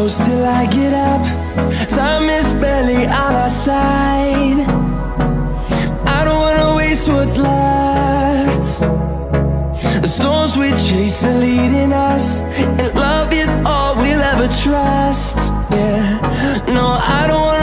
close till I get up. Time is barely on our side. I don't wanna waste what's left. The storms we chase are leading us, and love is all we'll ever trust. Yeah, no, I don't wanna